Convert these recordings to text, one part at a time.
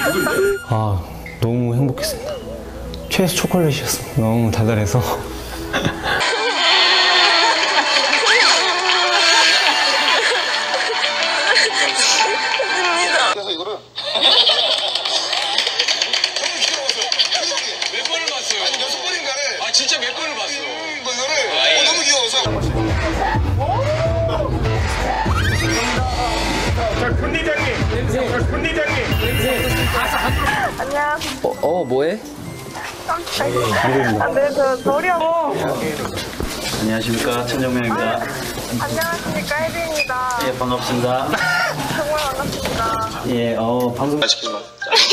아, 너무 행복했습니다. 최소 초콜릿이었습니다. 너무 달달해서. 그래서 이거를 몇 번을 봤어요? 아니 6번인가를 아 진짜 몇 번을 봤어? 뭐 이거를 너무 귀여워서 자, 군대장님. 자, 군대장님. 어, 뭐해? 네, 저 머리하고. 안녕하십니까, 천정명입니다. 안녕하십니까, 혜빈입니다. 예, 반갑습니다. 정말 반갑습니다. 예, 방송. 시키지 마.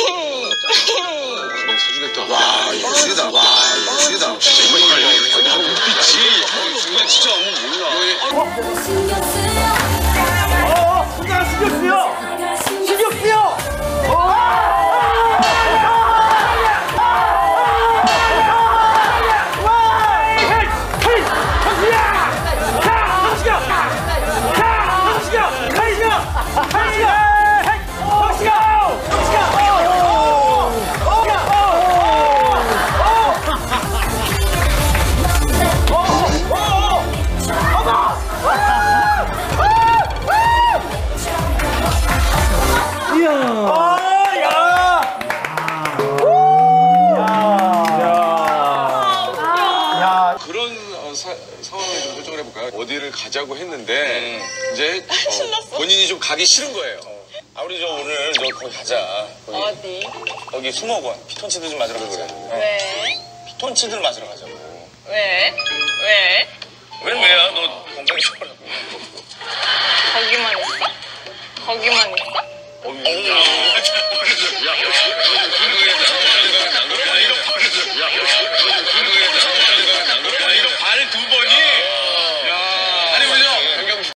주방 사주겠다. 와, 이거 쓰다. 와, 이거 쓰다. 진짜 이거 눈빛이. 이거 진짜 몰라. 신경 쓰여. 신경 쓰여. 상황을 좀 설정을 해볼까요? 어디를 가자고 했는데 이제 본인이 좀 가기 싫은 거예요. 우리 오늘 거기 가자. 어디? 거기 숭어관. 피톤치드 좀 맞으러 가자. 왜? 피톤치드를 맞으러 가자고. 왜? 왜? 왜야? 너 건강이 좋으라고. 거기만 있어? 거기만 있어?